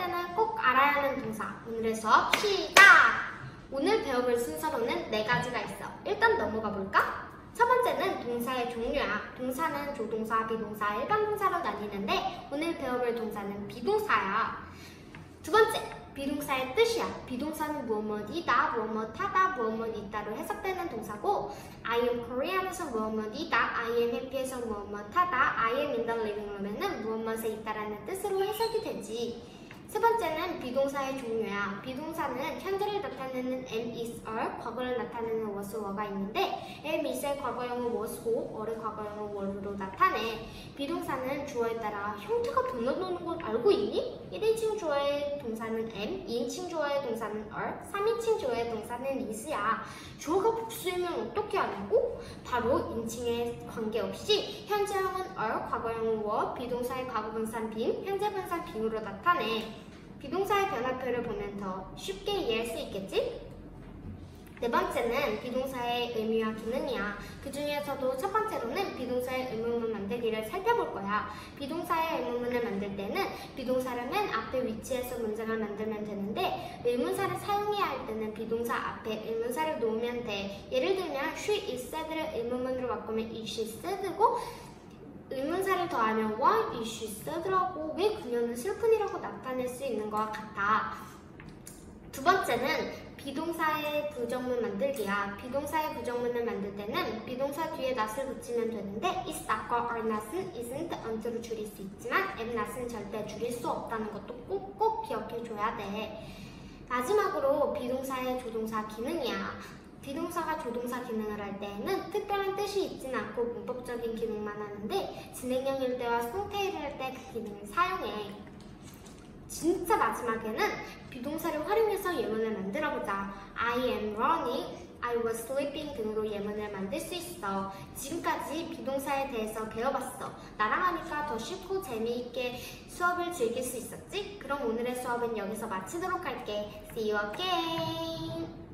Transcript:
때는 꼭 알아야 하는 동사. 오늘의 수업 시작! 오늘 배워볼 순서로는 4가지가 있어. 일단 넘어가 볼까? 첫 번째는 동사의 종류야. 동사는 조동사, 비동사, 일반 동사로 나뉘는데 오늘 배워볼 동사는 비동사야. 두 번째, 비동사의 뜻이야. 비동사는 무엇이다, 무엇하다, 무엇이다로 해석되는 동사고 I am Korean에서 무엇이다, I am happy에서 무엇하다, I am in the living room에는 무엇에 있다라는 뜻으로 해석이 되지. 세 번째는 비동사의 종류야. 비동사는 현재를 나타내는 am, is, are, 과거를 나타내는 was, were가 있는데 am, is의 과거형은 was고 were의 과거형은 were로 나타내. 비동사는 주어에 따라 형태가 변화되는 걸 알고 있니? 1인칭 주어의 동사는 am, 2인칭 주어의 동사는 are, 3인칭 주어의 동사는 is야. 주어가 복수이면 어떻게 하냐고? 바로 인칭에 관계없이 현재형은 are, 과거형은 were, 비동사의 과거분사 been, 현재분사 being으로 나타내. 비동사의 변화표를 보면 더 쉽게 이해할 수 있겠지? 네 번째는 비동사의 의미와 기능이야. 그 중에서도 첫 번째로는 비동사의 의문문 만들기를 살펴볼 거야. 비동사의 의문문을 만들 때는 비동사를 맨 앞에 위치해서 문장을 만들면 되는데 의문사를 사용해야 할 때는 비동사 앞에 의문사를 놓으면 돼. 예를 들면 she is sad를 의문문으로 바꾸면 is she sad고 의문사를 더하면 why is she sad라고 왜 그녀는 슬픈이라고 나타낼 수 있는 것과 같아. 두 번째는 비동사의 부정문 만들기야. 비동사의 부정문을 만들 때는 비동사 뒤에 not을 붙이면 되는데 is not과 are not은 isn't, unto로 줄일 수 있지만 am not은 절대 줄일 수 없다는 것도 꼭 기억해줘야 돼. 마지막으로 비동사의 조동사 기능이야. 비동사가 조동사 기능을 할 때에는 특별한 뜻이 있진 않고 문법적인 기능만 하는데 진행형일 때와 송태일을 할 때 그 기능을 사용해. 진짜 마지막에는 비동사를 활용해서 예문을 만들어보자. I am running, I was sleeping 등으로 예문을 만들 수 있어. 지금까지 비동사에 대해서 배워봤어. 나랑 하니까 더 쉽고 재미있게 수업을 즐길 수 있었지? 그럼 오늘의 수업은 여기서 마치도록 할게. See you again!